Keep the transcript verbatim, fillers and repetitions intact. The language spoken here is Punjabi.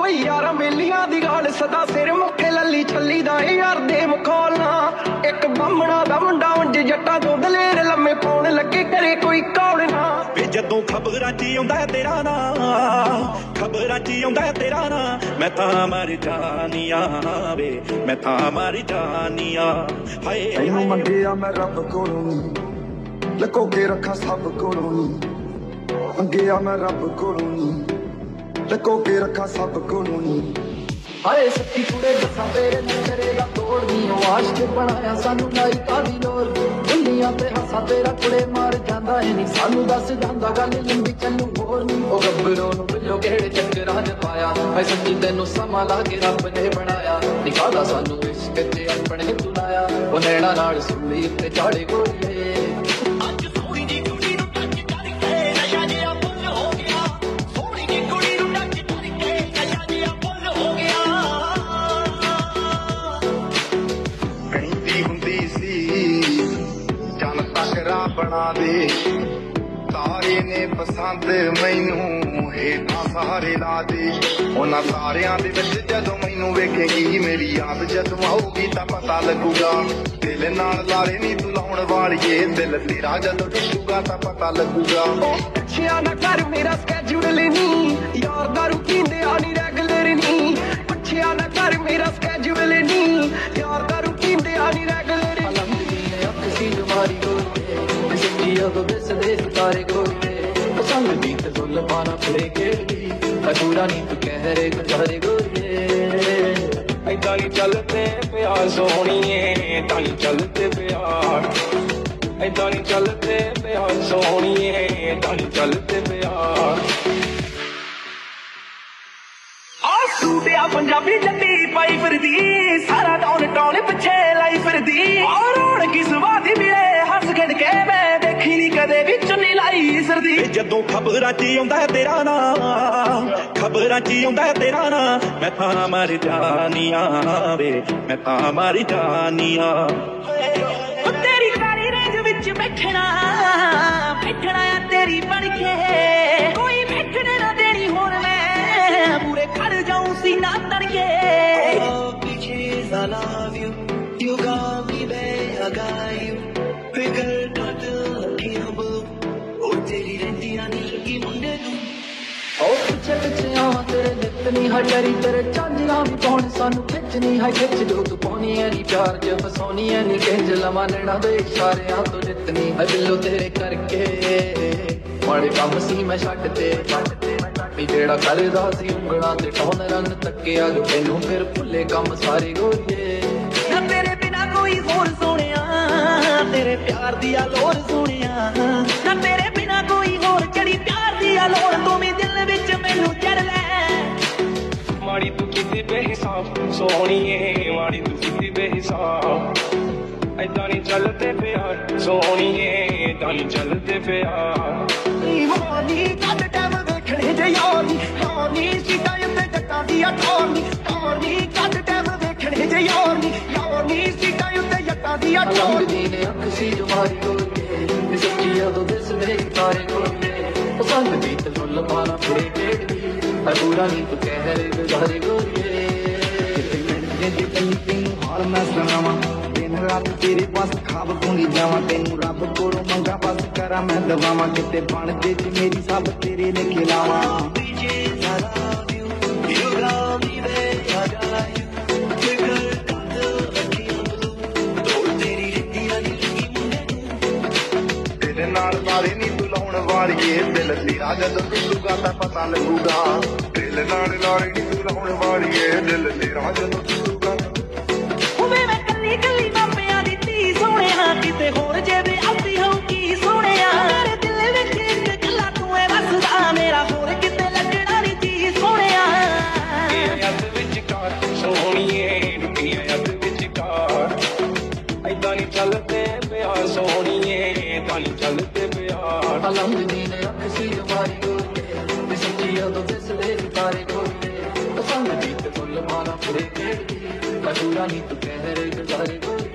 ਓਏ ਯਾਰਾਂ ਵੇਲੀਆਂ ਦੀ ਗੱਲ ਸਦਾ ਸਿਰ ਮੁੱਕੇ ਲੱਲੀ ਛੱਲੀ ਦਾ ਯਾਰ ਦੇ ਮਖੌਲਣਾ ਇੱਕ ਬਾਹਮਣਾ ਦਾ ਮੁੰਡਾ ਉਂਝ ਜੱਟਾਂ ਤੋਂ ਦਲੇਰ ਲੰਮੇ ਪਾਉਣ ਲੱਗੇ ਕਰੇ ਕੋਈ ਕੌਣ ਨਾ ਵੇ ਜਦੋਂ ਖਬਰਾਂ 'ਚ ਆਉਂਦਾ ਤੇਰਾ ਨਾਂ ਖਬਰਾਂ 'ਚ ਆਉਂਦਾ ਤੇਰਾ ਨਾਂ ਮੈਂ ਤਾਂ ਮਰ ਜਾਨੀਆਂ ਵੇ ਮੈਂ ਤਾਂ ਮਰ ਜਾਨੀਆਂ ਹਾਏ ਤੈਨੂੰ ਮੰਗਿਆ ਮੈਂ ਰੱਬ ਕੋਲੋਂ ਲੁਕੋ ਕੇ ਰੱਖਾਂ ਸਭ ਕੋਲੋਂ ਮੰਗਿਆ ਮੈਂ ਰੱਬ ਕੋਲੋਂ ਲੁਕੋ ਕੇ ਰੱਖਾਂ ਸਭ ਕੋਲੋਂ ਹਾਏ ਸੱਚੀ ਕੁੜੇ ਦੱਸਾਂ ਤੇਰੇ ਨਜ਼ਰੇ ਦਾ ਤੋੜਨੀ ਉਹ ਆਸ਼ਕ ਬਣਾਇਆ ਸਾਨੂੰ ਲਾਈ ਕਾਦੀ ਲੋਰ ਦੁਨੀਆ ਤੇ ਹੱਸਾ ਤੇਰਾ ਕੁੜੇ ਮਾਰ ਜਾਂਦਾ ਏ ਨਹੀਂ ਸਾਨੂੰ ਦੱਸ ਜਾਂਦਾ ਗੱਲ ਲੰਬੀ ਚੱਲੂ ਹੋਰ ਨਹੀਂ ਉਹ ਗੱਭਰੋਂ ਨੂੰ ਬਿੱਲੋ ਕਿਹੜੇ ਚੱਕਰਾਂ 'ਚ ਪਾਇਆ ਹਾਏ ਸੱਚੀ ਤੈਨੂੰ ਸਮਾਂ ਲਾ ਕੇ ਰੱਬ ਨੇ ਬਣਾਇਆ ਨਿਕਾਲਾ ਸਾਨੂੰ ਇਸ਼ਕ ਤੇ ਆਪਣੇ ਤੁਲਾਇਆ ਉਹ ਨੈਣਾ ਨਾਲ ਸੂਲੀ ਉੱਤੇ ਚਾੜੇ ਗੋਲੀਏ ਬਣਾ ਦੇ ਤਾਰੇ ਨੇ ਪਸੰਦ ਮੈਨੂੰ ਹੇਠਾਂ ਸਾਰੇ ਲਾ ਦੇ ਉਹਨਾਂ ਸਾਰਿਆਂ ਦੇ ਵਿੱਚ ਜਦੋਂ ਮੈਨੂੰ ਵੇਖੇਗੀ ਮੇਰੀ ਯਾਦ ਜਦੋਂ ਆਊਗੀ ਤਾਂ ਪਤਾ ਲੱਗੂਗਾ ਦਿਲ ਨਾਲ ਲਾਰੇ ਨਹੀਂ ਤੂੰ ਲਾਉਣ ਵਾਲੀਏ ਦਿਲ ਤੇਰਾ ਜਦੋਂ ਟੁੱਟੂਗਾ ਤਾਂ ਪਤਾ ਲੱਗੂਗਾ ਅੱਛਿਆ ਨਾ ਕਰ ਮੇਰਾ ਸਕੈਜੂਲ ਨਹੀਂ ਯਾਰ ਦਾਰੂ ਪੀਂਦੇ ਆ ਨਹੀਂ ਰੈਗੂਲਰ ਨਹੀਂ ਅੱਛਿਆ ਨਾ ਕਰ ਮੇਰਾ ਸਕੈਜੂਲ ਨਹੀਂ ਯਾਰ ਦਾਰੂ ਪੀਂਦੇ ਆ ਨਹੀਂ ਰੈਗੂਲਰ ਅੱਖੀ ਜਮਾਰੀ ਜਦੋਂ ਦਿਸਦੇ ਸਿਤਾਰੇ ਗੋਰੇ ਪਸੰਦ ਦੀ ਤੇ ਜ਼ੁੱਲ ਪਾਣਾ ਫੜੇ ਖੇਡਦੀ ਅਧੂਰਾ ਨੀ ਤੂੰ ਕਹਿ ਰੇ ਗੁਜ਼ਾਰੇ ਗੋਰੇ ਐਦਾਂ ਨੀ ਚੱਲਦੇ ਪਿਆਰ ਸੋਹਣੀਏ ਤਾਂ ਨੀ ਚੱਲਦੇ ਪਿਆਰ ਐਦਾਂ ਨੀ ਚੱਲਦੇ ਪਿਆਰ ਸੋਹਣੀਏ ਤਾਂ ਨੀ ਚੱਲਦੇ ਪਿਆਰ ਆ ਸੂਟਿਆ ਪੰਜਾਬੀ ਜੱਟੀ ਪਾਈ ਫਿਰਦੀ ਸਾਰਾ ਟੌਣ ਟੌਣ ਪਿੱਛੇ ਲਾਈ ਫਿਰਦੀ ਔਰ ਹੁਣ ਕਿਸ ਵਾਦੀ ਮਿਲੇ ਹੱਸ ਖੇਡ ਕੇ ਮੈਂ ਕਦੇ ਵੀ ਚੁੰਨੀ ਲਾਈ ਸਰਦੀ ਜਦੋਂ ਖਬਰਾਂ 'ਚ ਆਉਂਦਾ ਤੇਰਾ ਨਾਂ ਖਬਰਾਂ 'ਚ ਆਉਂਦਾ ਤੇਰਾ ਨਾਂ ਮੈਂ ਤਾਂ ਮਰ ਜਾਨੀਆਂ ਵੇ ਮੈਂ ਤਾਂ ਮਰ ਜਾਨੀਆਂ ਉਹ ਤੇਰੀ ਕਾਲੀ ਰੇਂਜ ਵਿੱਚ ਬੈਠਣਾ ਬੈਠਣਾ ਆ ਤੇਰੀ ਬਣ ਕੇ ਕੋਈ ਬੈਠਣੇ ਨਾ ਦੇਣੀ ਹੁਣ ਮੈਂ ਪੂਰੇ ਖੜ ਜਾਊਂ ਸੀਨਾ ਤਣ ਕੇ bitches I love you you got me babe I got you ਫਿਕਰ ਕੱਟ ਤੇਰੀ ਰਹਿੰਦੀਆਂ ਨੀ ਲੱਗੀ ਮੁੰਡੇ ਨੂੰ ਉਹ ਪਿੱਛੇ ਪਿੱਛੇ ਆਵਾਂ ਤੇਰੇ ਨਿੱਤ ਨੀ ਹਟਰੀ ਤੇਰੇ ਚਾਂਜਰਾਂ ਵੀ ਪਾਉਣ ਸਾਨੂੰ ਖਿੱਚ ਨੀ ਹੈ ਖਿੱਚ ਜੋ ਤੂੰ ਪਾਉਣੀ ਐ ਨੀ ਪਿਆਰ ਚ ਫਸਾਉਣੀ ਐ ਨੀ ਕਿੰਜ ਲਵਾਂ ਨੈਣਾ ਦੇ ਇਸ਼ਾਰਿਆਂ ਤੋਂ ਜਿੱਤਨੀ ਹੈ ਬਿੱਲੋ ਤੇਰੇ ਕਰਕੇ ਮਾੜੇ ਕੰਮ ਸੀ ਮੈਂ ਛੱਡ ਤੇ ਛੱਡ ਤੇ ਨੀ ਜਿਹੜਾ ਕਰਦਾ ਸੀ ਉਂਗਲਾਂ ਤੇ ਟੌਨ ਰਨ ਤੱਕਿਆ ਜੋ ਤੈਨੂੰ ਫਿਰ ਭੁੱਲੇ ਕੰਮ ਸਾਰੇ ਗੋਰੀਏ ਨਾ ਤੇਰੇ ਬਿਨਾ ਕੋਈ ਹੋਰ ਸੋਹਣਿਆ ਤੇਰੇ ਪਿਆਰ ਦੀ ਆ ਲੋਰ ਸੋਹਣਿਆ ਨਾ ਤੇਰੇ ਬਿਨਾ ਕੋਈ ਹੋਰ ਚੜੀ ਪਿਆਰ ਦੀ ਆ ਲੋਰ ਤੂੰ ਵੀ ਦਿਲ ਵਿੱਚ ਮੈਨੂੰ ਚੜ ਲੈ ਮਾੜੀ ਤੂੰ ਕਿਤੇ ਬੇਹਿਸਾਬ ਸੋਹਣੀਏ ਮਾੜੀ ਤੂੰ ਕਿਤੇ ਬੇਹਿਸਾਬ ਐਦਾਂ ਨੀ ਚੱਲਦੇ ਪਿਆਰ ਸੋਹਣੀਏ ਏਦਾਂ ਨੀ ਚੱਲਦੇ ਪਿਆਰ ਨੀ ਕੱਢ ਟੈਮ ਵੇਖਣੇ ਜੇ ਯਾਰ ਨੀ ਹਾਂ ਨੀ ਸੀਟਾਂ ਉੱਤੇ ਜੱਟਾਂ ਦੀ ਅਠੌਰ ਨੀ ਹਾਂ ਨੀ ਕੱਢ ਟੈਮ ਵੇਖਣੇ ਜੇ ਯਾਰ ਨੀ ਯਾਰ ਨੀ ਸੀਟਾਂ ਉੱਤੇ ਜੱਟਾਂ ਦੀ ਅਠੌਰ ਦੀ ਨੇ ਅੱਖ ਸੀ ਜਮਾਰੀ ਗੋਰੀਏ ਸੱਚੀ ਜਦੋਂ ਦਿਸਦੇ ਤਾਰੇ ਗੋਰੀਏ ਪਸੰਦ ਦੀ ਤੇ ਜ਼ੁੱਲ ਪਾਣਾ ਫੜੇ ਖੇਡਦੀ ਅਧੂਰਾ ਨੀ ਤੂੰ ਕਹਿ ਰੇ ਗੁਜ਼ਾਰੇ ਗੋਰੀਏ ਕਿਤੇ ਮਿੰਟ ਜੇ ਤੈਨੂੰ ਤੈਨੂੰ ਹਾਲ ਮੈਂ ਸੁਣਾਵਾਂ ਦਿਨ ਰਾਤ ਤੇਰੇ ਪਾਸ ਖਾਬ ਪੁੰਗੀ ਜਾਵਾਂ ਤੈਨੂੰ ਰੱਬ ਕੋਲੋਂ ਮੰਗਾ ਬਸ ਕਰਾਂ ਮੈਂ ਦਵਾਵਾਂ ਕਿਤੇ ਬਣ ਜੇ ਤੇ ਮੇਰੀ ਸਭ ਤੇਰੇ ਨੇ ਖਿਲਾਵਾਂ ਤੇਰੇ ਨਾਲ ਲਾਰੇ ਨੀ ਤੂੰ ਲਾਉਣ ਵਾਲੀਏ ਦਿਲ ਤੇਰਾ ਜਦੋਂ ਟੁੱਟੂਗਾ ਤਾਂ ਪਤਾ ਲੱਗੂਗਾ ਦਿਲ ਨਾਲ ਲਾਰੇ ਨੀ ਤੂੰ ਲਾਉਣ ਵਾਲੀਏ ਦਿਲ ਤੇਰਾ ਜਦੋਂ ਟੁੱਟੂਗਾ ਹੋਵੇ ਮੈਂ ਕੱਲੀ ਕੱਲੀ ਮਾਪਿਆਂ ਦੀ ਧੀ ਸੋਹਣਿਆ ਕਿਤੇ ਹੋਰ ਜੇ ਵੀ ਆਉਂਦੀ ਹੋਊ ਕੀ ਸੋਹਣਿਆ ਮੇਰੇ ਦਿਲ ਵਿੱਚ ਇੱਕ ਗੱਲਾਂ ਤੂੰ ਏ ਵਸਦਾ ਮੇਰਾ ਹੋਰ ਕਿਤੇ ਲੱਗਣਾ ਨੀ ਜੀ ਸੋਹਣਿਆ ਤੇਰੇ ਹੱਥ ਵਿੱਚ ਕਾਰ ਸੋਹਣੀਏ ਰੁਪਈਏ ਹੱਥ ਵਿੱਚ ਕਾਰ ਐਦਾਂ ਨੀ ਚੱਲਦੇ ਪਿਆਰ ਸੋਹਣੀਏ ਏਦਾਂ ਨੀ ਚੱਲਦੇ ਪਿਆਰ ਲੰਘਦੀ ਨੇ ਅੱਖ ਸੀ ਜਮਾਰੀ ਗੋਰੀਏ ਸੱਚੀ ਜਦੋਂ ਦਿਸਦੇ ਸਿਤਾਰੇ ਗੋਰੀਏ ਪਸੰਦ ਦੀ ਤੇ ਫੁੱਲ ਮਾਲਾ ਫੜੇ ਖੇਡਦੀ ਅਧੂਰਾ ਨੀ ਤੂੰ ਕਹਿ ਰੇ ਗੁਜ਼ਾਰੇ ਗੋਰੀਏ